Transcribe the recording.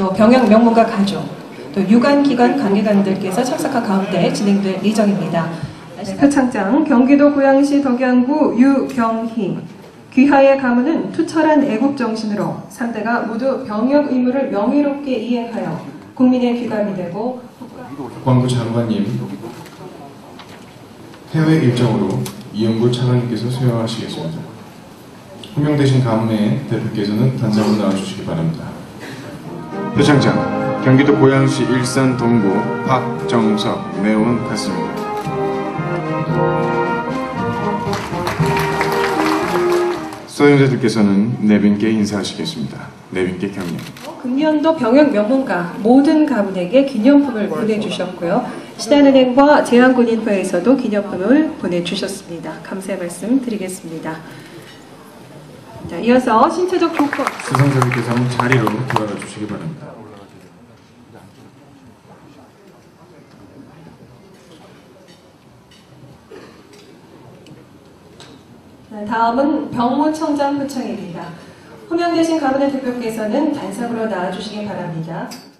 또 병역 명문가 가족, 또 유관기관 관계관들께서 참석한 가운데 진행될 예정입니다. 표창장 경기도 고양시 덕양구 유병희. 귀하의 가문은 투철한 애국정신으로 3대가 모두 병역 의무를 명예롭게 이행하여 국민의 귀감이 되고 국방부 장관님, 해외 일정으로 이영구 차관님께서 수여하시겠습니다. 호명되신 가문의 대표께서는 단상으로 나와주시기 바랍니다. 표창장, 경기도 고양시 일산 동구 박정석 내원 같습니다. 수행자들께서는 내빈께 인사하시겠습니다. 내빈께 경례. 금년도 병역 명문가 모든 가문에게 기념품을 보내주셨고요. 신한은행과 제한군인회에서도 기념품을 보내주셨습니다. 감사의 말씀 드리겠습니다. 자, 이어서 신체적 조건. 수상자들께서는 자리로 돌아가 주시기 바랍니다. 다음은 병무청장 표창입니다. 호명되신 가문의 대표께서는 단상으로 나와주시기 바랍니다.